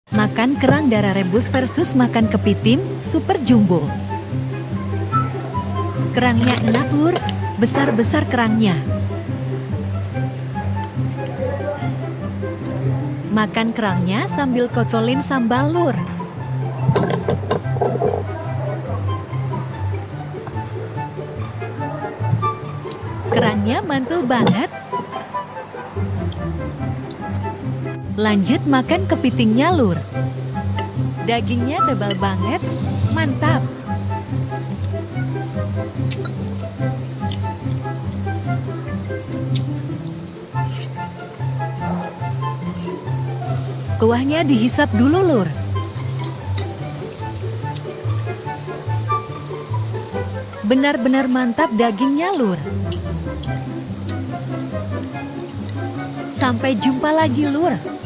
Makan kerang darah rebus versus makan kepiting super jumbo. Kerangnya enak lur, besar-besar kerangnya. Makan kerangnya sambil kocolin sambal lur. Kerangnya mantul banget. Lanjut makan kepitingnya lur. Dagingnya tebal banget, mantap. Kuahnya dihisap dulu lur. Benar-benar mantap dagingnya lur. Sampai jumpa lagi lur.